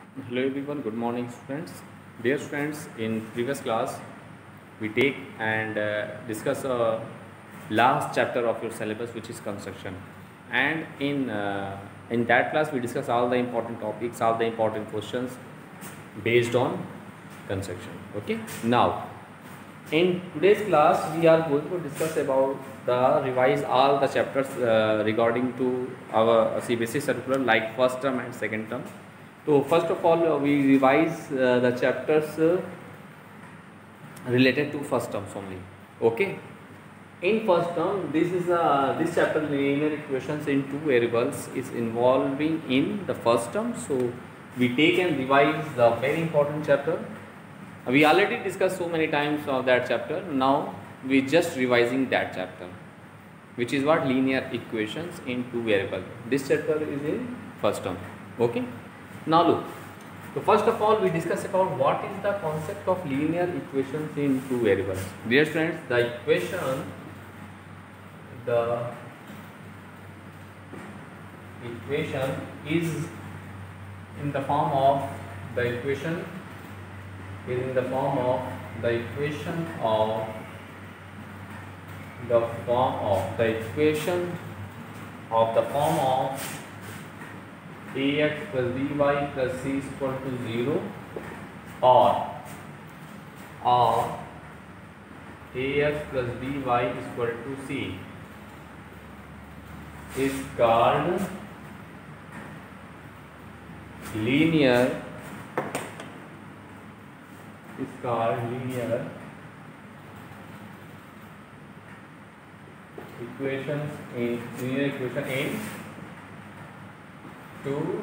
Hello everyone, good morning students. Dear students, in previous class we take and discuss last chapter of your syllabus, which is construction, and in that class we discuss all the important topics, all the important questions based on construction. Okay, now in today's class we are going to discuss about the revise all the chapters regarding to our CBSE circular, like first term and second term. So first of all, we revise the chapters related to first terms only. Okay. In first term, this chapter linear equations in two variables is involving in the first term. So we take and revise the very important chapter. We already discussed so many times of that chapter. Now we just revising that chapter, which is what linear equations in two variables. This chapter is in first term. Okay. Now look. So first of all, we discuss about what is the concept of linear equations in two variables. Dear friends, the equation is in the form of the equation is in the form of the equation of the form of the equation of the form of ax plus by plus c is equal to 0, or ax plus by is equal to c is called linear equations in linear equation in two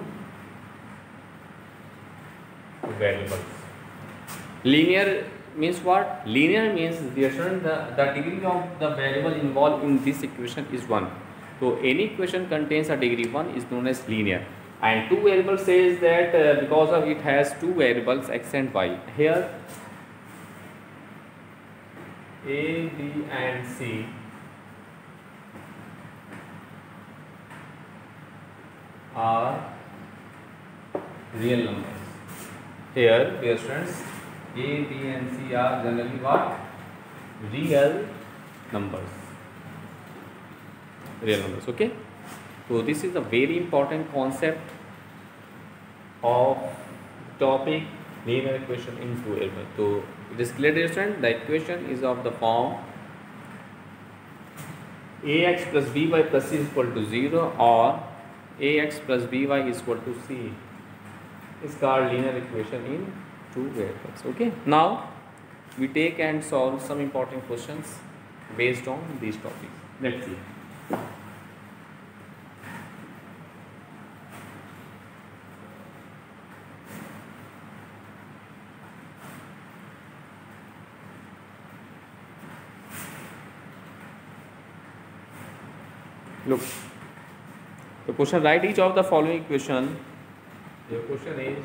variables. Linear means what? Linear means the degree of the variable involved in this equation is 1. So any equation contains a degree 1 is known as linear. And two variables says that because of it has two variables x and y. Here a, b and c are real numbers. Here, dear students, A, B and C are generally what? Real numbers. Real numbers, okay? So this is a very important concept of topic linear equation in two variables. So it is clear, dear students, the equation is of the form ax plus by plus c is equal to 0, or ax plus by is equal to c is called linear equation in two variables. Okay, now we take and solve some important questions based on these topics. Let's see. Look, the question: write each of the following equation. Your question is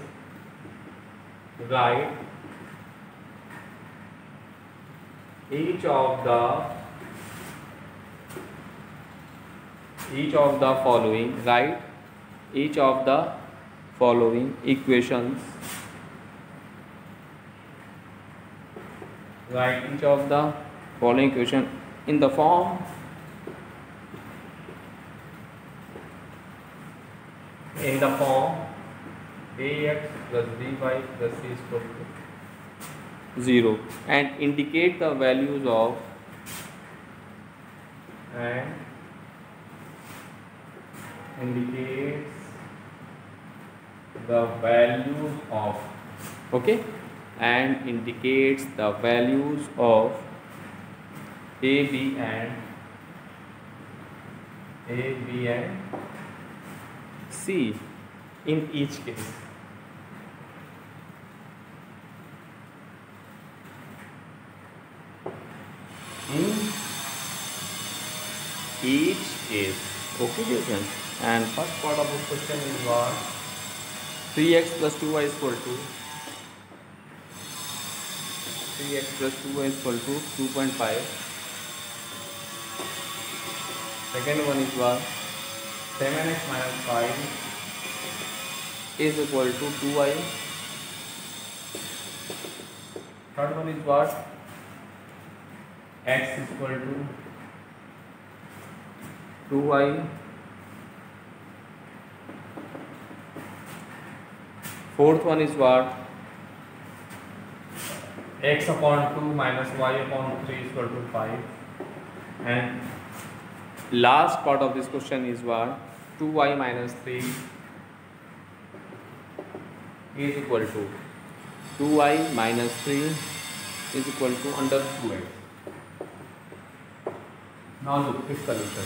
write each of the following. Write each of the following equations. Write each of the following equation in the form ax plus by plus c is equal to 0, and indicate the values of okay, and indicates the values of a, b and c in each case. Okay, dear friends. And first part of this question is what? 3x plus 2y is equal to 2.5. Second one is what? 7x minus 5 is equal to 2y. Third one is what? X is equal to 2y. Fourth one is what? X upon 2 minus y upon 3 is equal to 5. And last part of this question is what? 2y minus 3 is equal to 2y minus 3 is equal to under 2x. Now look this solution.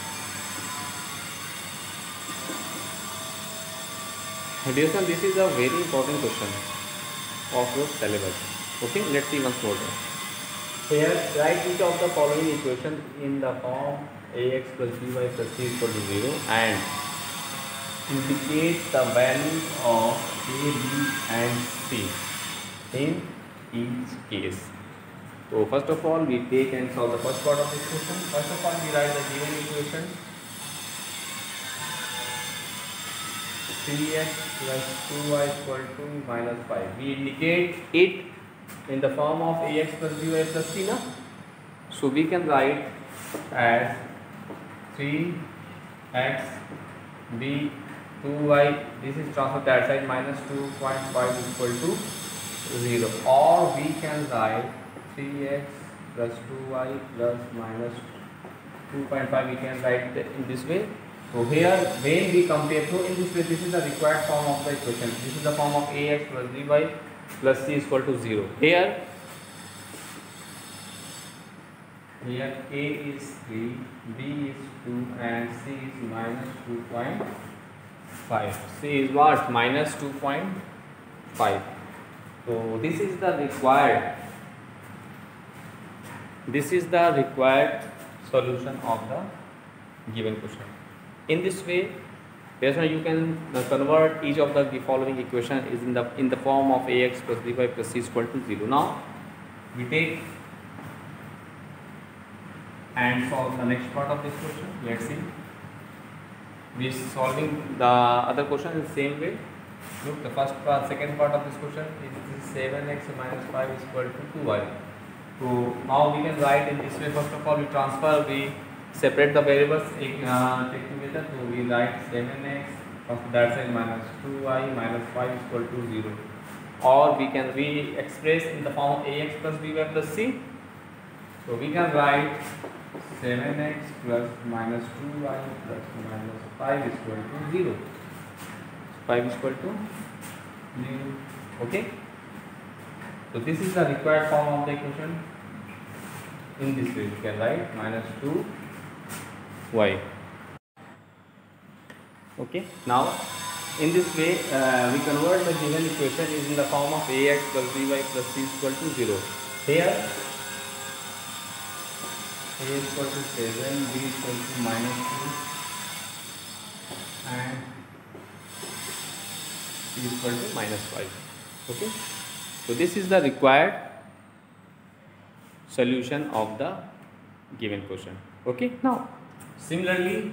Dear son, this is a very important question of your syllabus. Okay, let's see once more. Here, write each of the following equations in the form ax plus by plus c equal to 0 and indicate the values of a, b and c in each case. So first of all, we take and solve the first part of this question. First of all, we write the given equation 3x plus 2y equal to minus 5. We indicate it in the form of ax plus by plus c, na? So we can write as 3x b 2y, this is transfer that side, minus 2.5 equal to 0, or we can write 3x plus 2y plus minus 2.5, we can write in this way. So here when we compare, so in this way this is the required form of the equation. This is the form of ax plus by plus c is equal to 0. Here a is 3, b is 2 and c is minus 2.5. C is what? Minus 2.5. So this is the required solution of the given question. In this way, you can convert each of the following equation is in the form of ax plus by plus c is equal to 0. Now we take and solve the next part of this question. Let's see. We are solving the other question in the same way. Look, the second part of this question is 7x minus 5 is equal to 2y. So now we can write in this way. First of all, we separate the variables, take together. So we write 7x of that side minus 2y minus 5 is equal to 0. Or we can re-express in the form of ax plus by plus c. So we can write 7x plus minus 2y plus minus 5 is equal to 0. 5 is equal to 0. Okay. So this is the required form of the equation. In this way, we can write minus 2y. Okay. Now, in this way, we convert the given equation is in the form of ax plus by plus c is equal to 0. Here, a is equal to 7, b is equal to minus 2, and c is equal to minus 5. Okay. So this is the required solution of the given question. Okay. Now, similarly,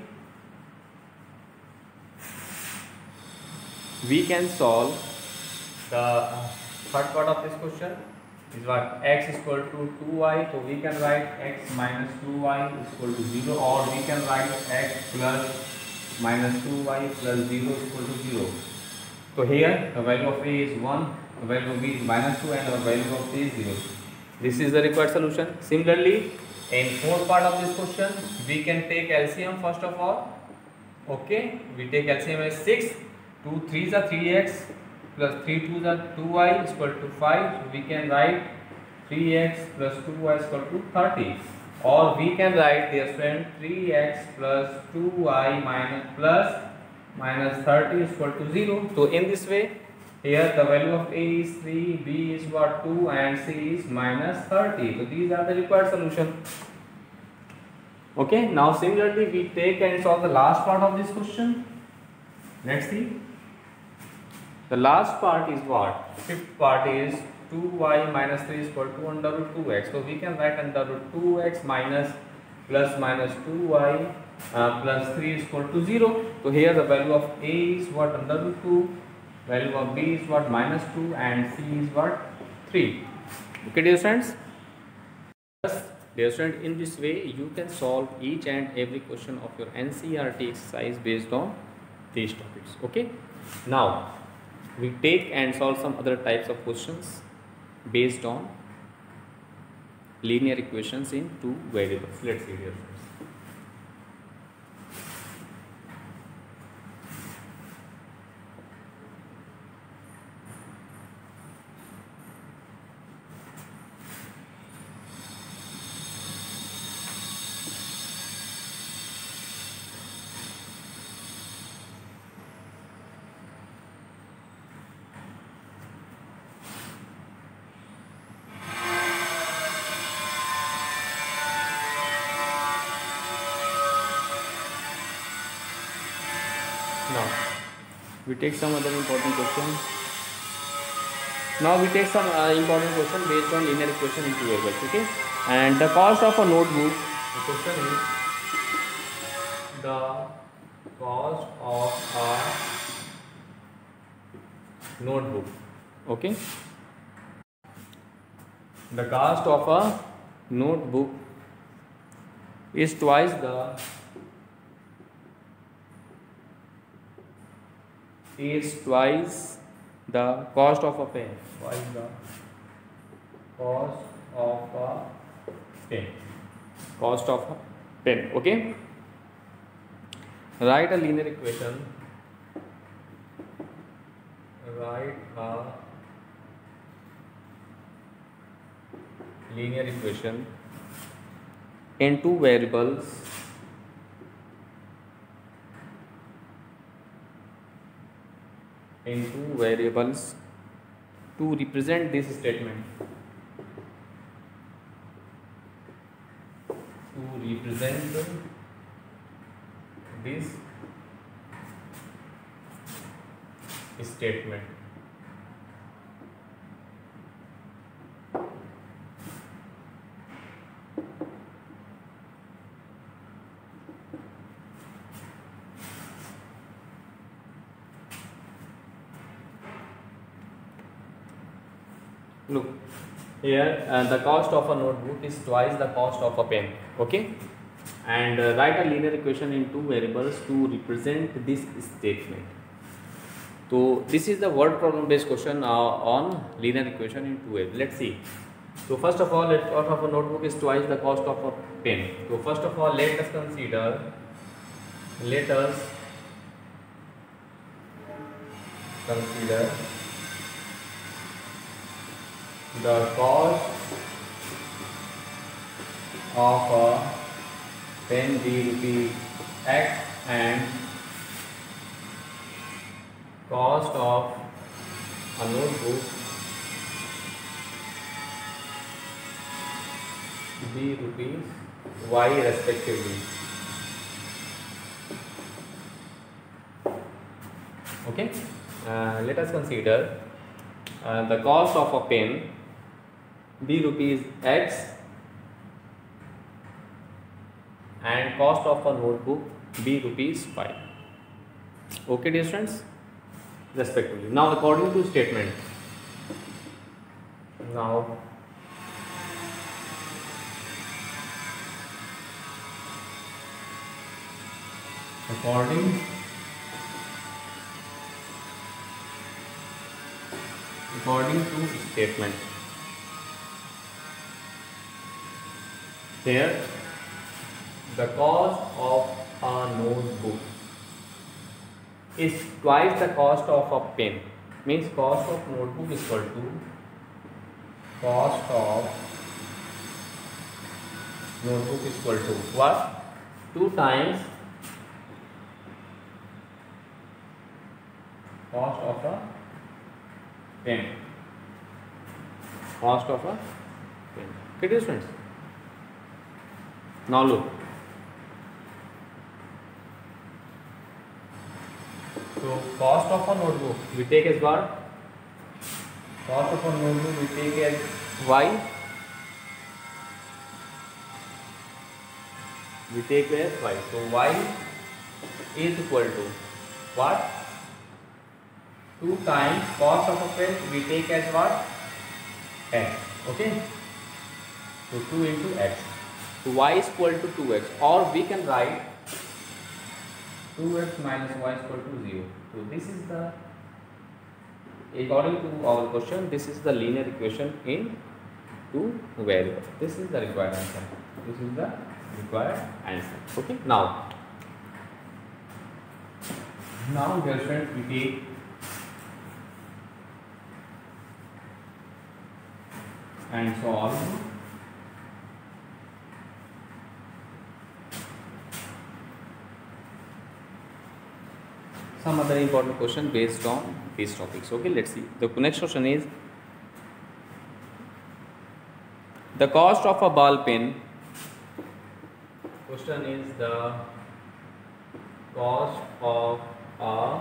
we can solve the third part of this question. Is what? X is equal to 2y, so we can write x minus 2y is equal to 0, or we can write x plus minus 2y plus 0 is equal to 0. So here the value of a is 1, the value of b is minus 2, and the value of c is 0. This is the required solution. Similarly, in fourth part of this question, we can take LCM first of all. Okay, we take LCM as 6, 2 3s are 3x plus 3 2s are 2y is equal to 5. So we can write 3x plus 2y is equal to 30. Or we can write this friend 3x plus 2y minus 30 is equal to 0. So in this way, here the value of a is 3, b is what 2, and c is minus 30. So these are the required solution. Okay. Now similarly, we take and solve the last part of this question. Let's see. The last part is what? Fifth part is 2y minus 3 is equal to under root 2x. So we can write under root 2x minus 2y plus 3 is equal to 0. So here the value of a is what? Under root 2, Value of b is what? -2, and c is what? 3. Okay, dear friends. Dear student, in this way you can solve each and every question of your NCERT exercise based on these topics. Okay. Now we take and solve some other types of questions based on linear equations in two variables. Let's see, dear friends. Now we take some other important question. Now we take some important question based on linear equation in two variables. Okay, and the cost of a notebook. The question is the cost of a notebook. Okay, the cost of a notebook is twice the cost of a pen. Twice the cost of a pen. Cost of a pen. Okay. Write a linear equation. Write a linear equation in two variables. To represent this statement. Look here, the cost of a notebook is twice the cost of a pen. Okay, and write a linear equation in two variables to represent this statement. So this is the word problem based question on linear equation in two ways. Let's see. So first of all, the cost of a notebook is twice the cost of a pen. So first of all, let us consider the cost of a pen be rupees X and cost of a notebook be rupees Y respectively. Okay, let us consider the cost of a pen be rupees X and cost of a notebook be rupees 5. Okay, dear friends, respectively. Now according to statement, according to statement, here the cost of a notebook is twice the cost of a pen. Means cost of notebook is equal to what? 2 times cost of a pen. Okay, dear friends. Now look. So cost of a notebook we take as what? Cost of a notebook we take as Y. So Y is equal to what? 2 times cost of a pen we take as what? X. Okay. So 2 into x. So y is equal to 2x, or we can write 2x minus y is equal to 0. So this is the, according to our question, this is the linear equation in two variables. This is the required answer. This is the required answer. Okay. Now dear friends, we take and solve some other important question based on these topics. Okay, let's see. The next question is the cost of a ball pen. Question is the cost of a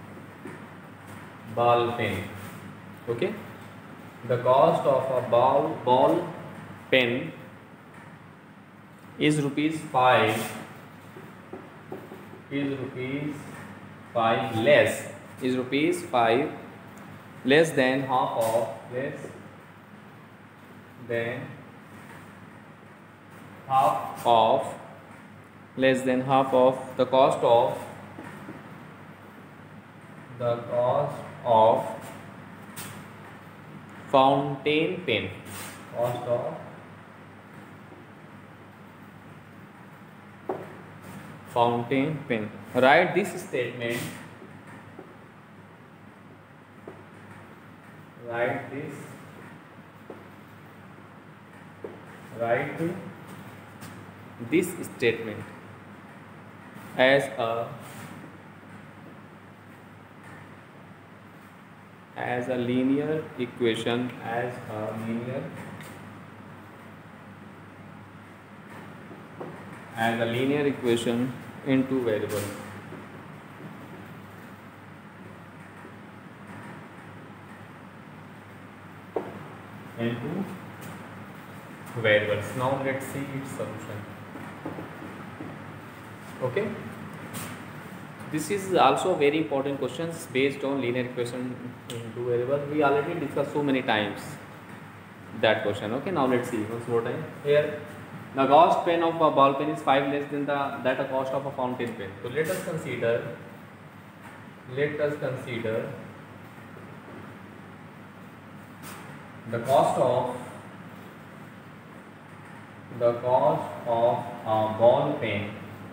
ball pen. Okay, the cost of a ball pen is rupees 5. Is rupees 5 less, is rupees 5 less than half of, less than half of, less than half of the cost of fountain pen. Cost of fountain pen. Write this statement. Write this statement as a linear equation, in two variables. Now let's see its solution. Okay, this is also very important questions based on linear equation in two variables. We already discussed so many times that question. Okay, now let's see once more time. Here the cost pen of a ball pen is 5 less than the cost of a fountain pen. So let us consider the cost of a ball pen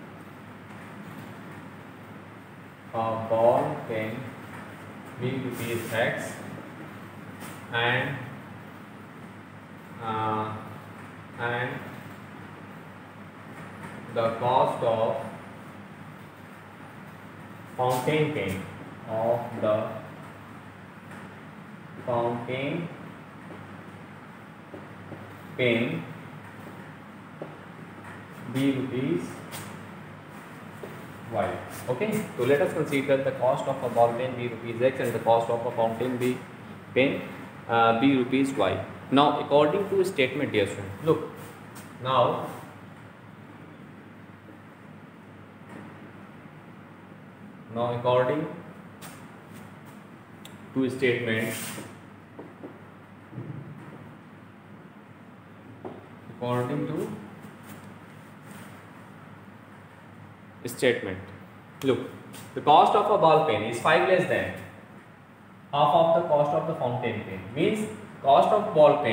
being rupees X, and the cost of fountain pen be rupees Y. Okay, so let us consider the cost of a ball pen be rupees X and the cost of a fountain pen be rupees Y. Now according to statement, dear student, look, now according to statement, look, the cost of a ball pen is 5 less than half of the cost of the fountain pen. Means cost of a ball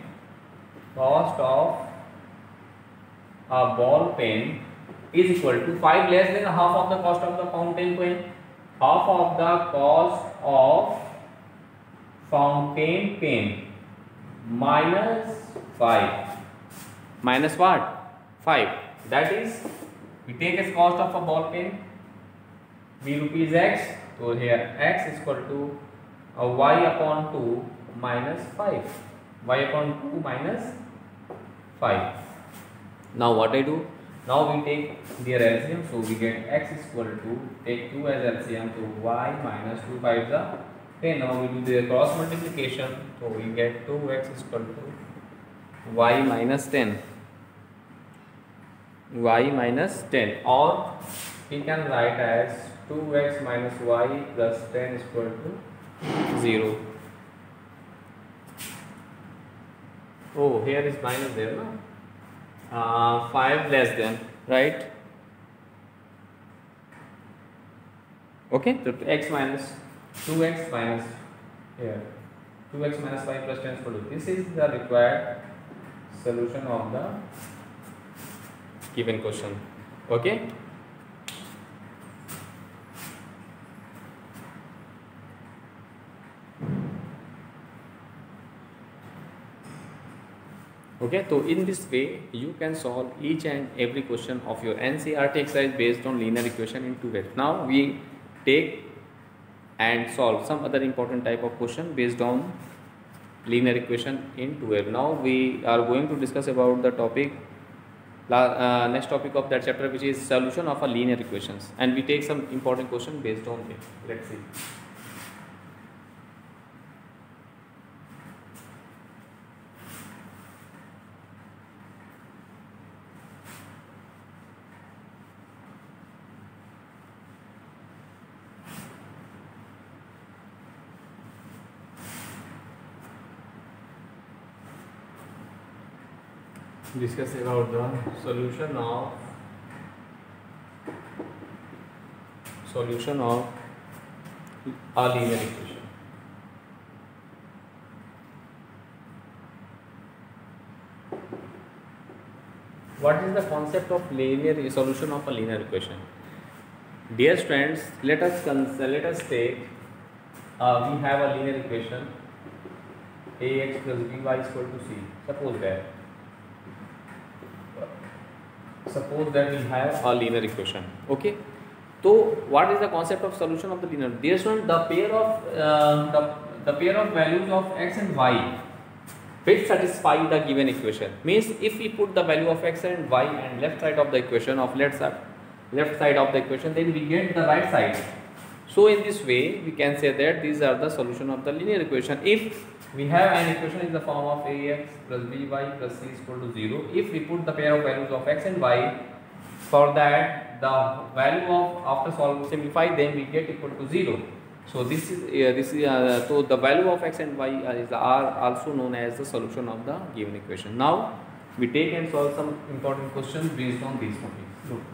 pen is equal to 5 less than half of the cost of the fountain pen. Half of the cost of fountain pen minus 5. Minus what? 5. That is, we take as cost of a ball pen be rupees X. So here X is equal to Y upon 2 minus 5. Y upon 2 minus 5. Now what I do? Now we take their LCM, so we get X is equal to, take 2 as LCM, so Y minus 2 5 is 10. Now we do the cross multiplication, so we get 2x is equal to Y minus 10. Y minus 10, or we can write as 2x minus y plus 10 is equal to 0. Oh, here is minus there, no? 5 less than, right? Okay, so x minus 2x minus here 2x minus 5 plus 10 is equal to, this is the required solution of the given question. Okay. Okay, so in this way you can solve each and every question of your NCERT exercise based on linear equation in 2 ways. Now we take and solve some other important type of question based on linear equation in 2 ways. Now we are going to discuss about the topic next topic of that chapter, which is solution of a linear equations, and we take some important question based on it. Let's see. Discuss about the solution of a linear equation. What is the concept of linear solution of a linear equation? Dear students, let us take we have a linear equation ax plus by is equal to c. Suppose that we have a linear equation. Okay, so what is the concept of solution of the linear? Dear student, the pair of values of x and y which satisfy the given equation, means if we put the value of x and y and left side of the equation of left side of the equation, then we get the right side. So in this way we can say that these are the solution of the linear equation. If we have an equation in the form of ax plus by plus c is equal to 0. If we put the pair of values of x and y, for that the value of, after simplify them, we get equal to 0. So this is so the value of x and y are also known as the solution of the given equation. Now we take and solve some important questions based on these topics. Look.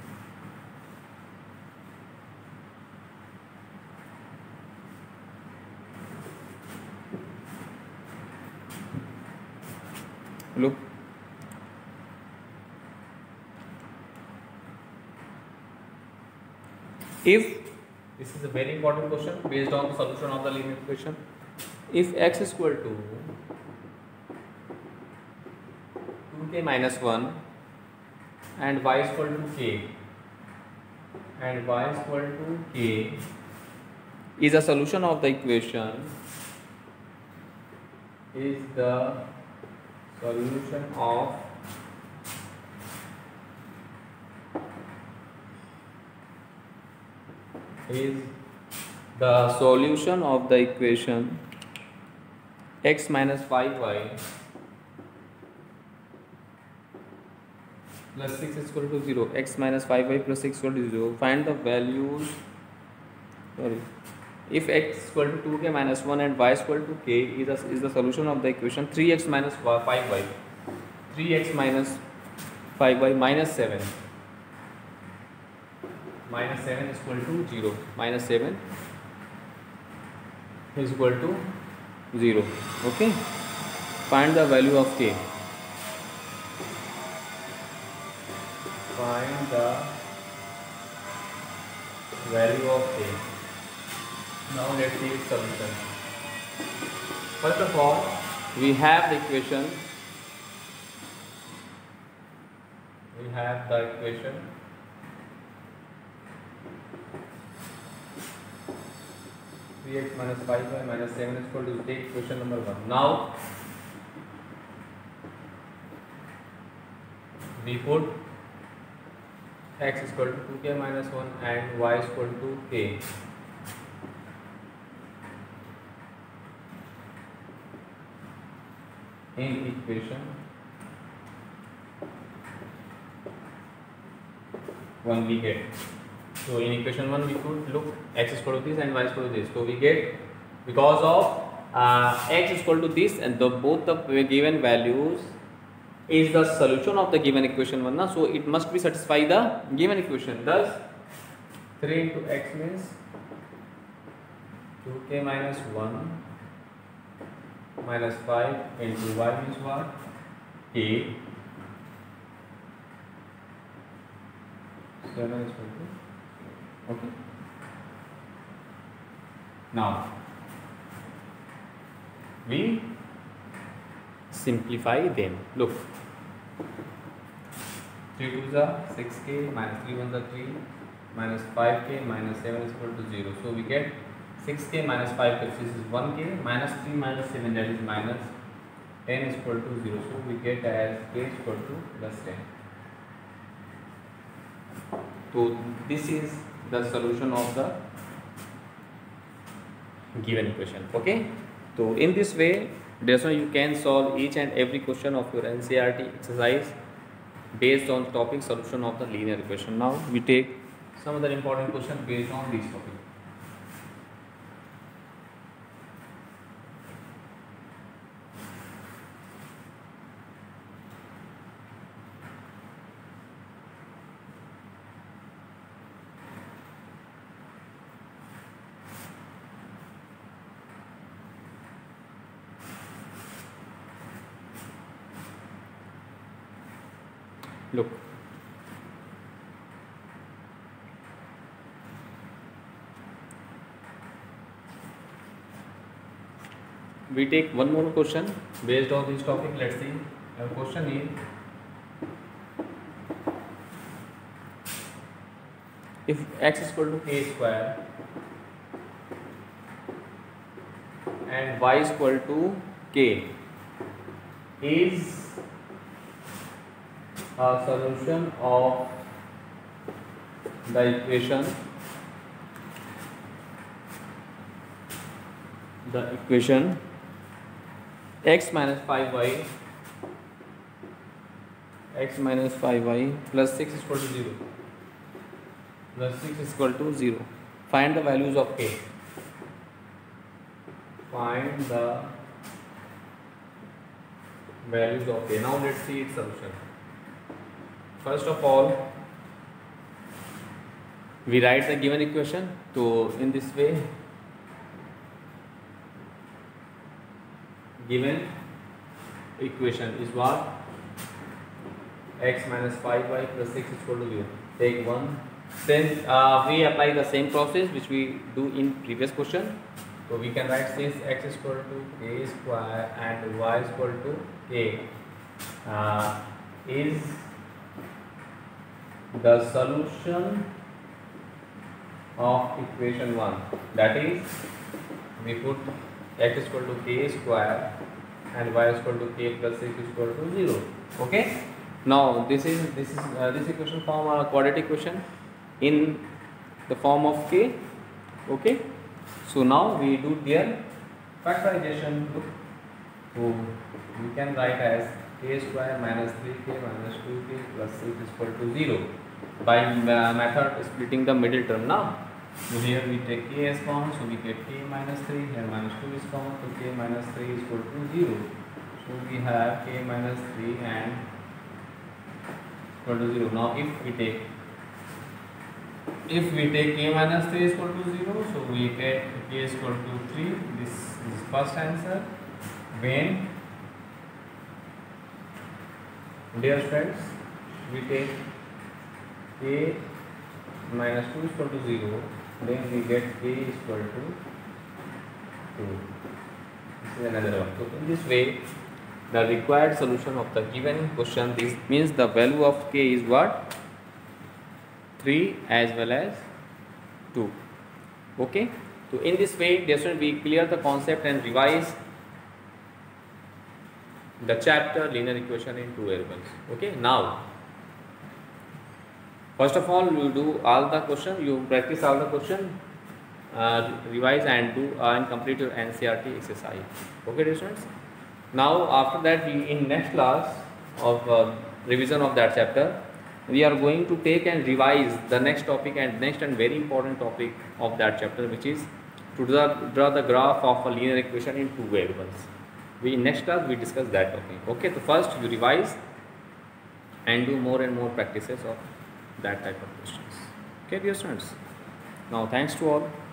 Look, if this is a very important question based on the solution of the linear equation, if x is equal to 2k minus 1 and y is equal to k is a solution of the equation, is the solution of the equation x minus 5y plus 6 is equal to 0. X minus 5y plus 6 is equal to 0. Find the values. If x is equal to 2k minus 1 and y is equal to k is the solution of the equation 3x minus 5y. 3x minus 5y minus 7. Minus 7 is equal to 0. Minus 7 is equal to 0. Okay. Find the value of k. Find the value of k. Now let's see its solution. First of all, we have the equation. 3x minus 5y minus 7 is equal to, take question number 1. Now we put x is equal to 2k minus 1 and y is equal to k. In equation 1 we get. So in equation 1 we could look x is equal to this and y is equal to this. So we get because of x is equal to this, and both the given values is the solution of the given equation 1 na, so it must be satisfy the given equation. Thus 3 into x means 2k minus 1 minus 5 into y means what? K. 7 is equal to, okay. Now we simplify them. Look, 3 2s are 6k minus 3 1s are 3 minus 5k minus 7 is equal to 0. So we get 6k minus 5k, this is 1k, minus 3 minus 7, that is minus 10 is equal to 0. So we get as k is equal to plus 10. So this is the solution of the given equation. Okay. So in this way, that's why you can solve each and every question of your NCERT exercise based on topic solution of the linear equation. Now we take some other important question based on this topic. Look, we take one more question based on this topic. Let's see. Our question is, if x is equal to k square and y is equal to k, is a solution of the equation x minus 5y plus 6 is equal to 0, plus 6 is equal to 0. Find the values of k. Find the values of k. Now let's see its solution. First of all, we write the given equation. So in this way, given equation is what? X minus 5y plus 6 is equal to 0. Take 1. Then we apply the same process which we do in previous question. So we can write since x is equal to k square and y is equal to k is the solution of equation 1. That is, we put x is equal to k square and y is equal to k plus 6 is equal to 0. Okay. Now this equation form a quadratic equation in the form of k. Okay. So now we do their factorization. So we can write as k square minus 3k minus 2k plus 6 is equal to 0 by method splitting the middle term. Now so here we take k as common, so we get k minus 3, here minus 2 is common, so k minus 3 is equal to 0. So we have k minus 3 and equal to 0. Now if we take k minus 3 is equal to 0, so we get k is equal to 3. This is first answer. When, dear friends, we take k minus 2 is equal to 0, then we get k is equal to 2. This is another one. So in this way, the required solution of the given question, this means the value of k is what? 3 as well as 2. Okay. So in this way, we clear the concept and revise the chapter linear equation in 2 variables. Okay. Now, first of all, you do all the question, you practice all the question, revise and do and complete your NCERT exercise. Okay, dear students. Now after that, we in next class of revision of that chapter, we are going to take and revise the next topic and next and very important topic of that chapter, which is to draw the graph of a linear equation in two variables. We in next class we discuss that topic. Okay, so first you revise and do more and more practices of that type of questions. Okay, dear students. Now thanks to all.